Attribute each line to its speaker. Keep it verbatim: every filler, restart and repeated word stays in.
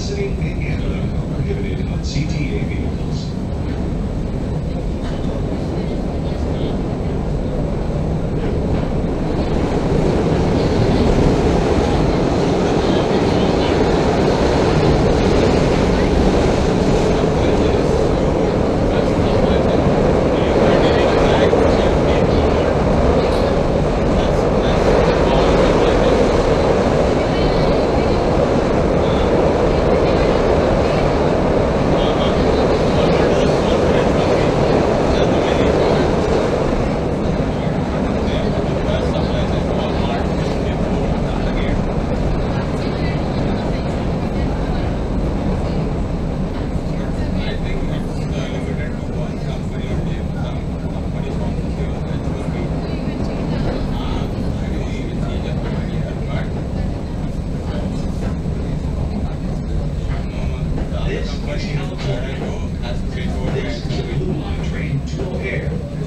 Speaker 1: electricity in Canada, prohibited on C T A vehicles. This is the Blue Line train to Hare.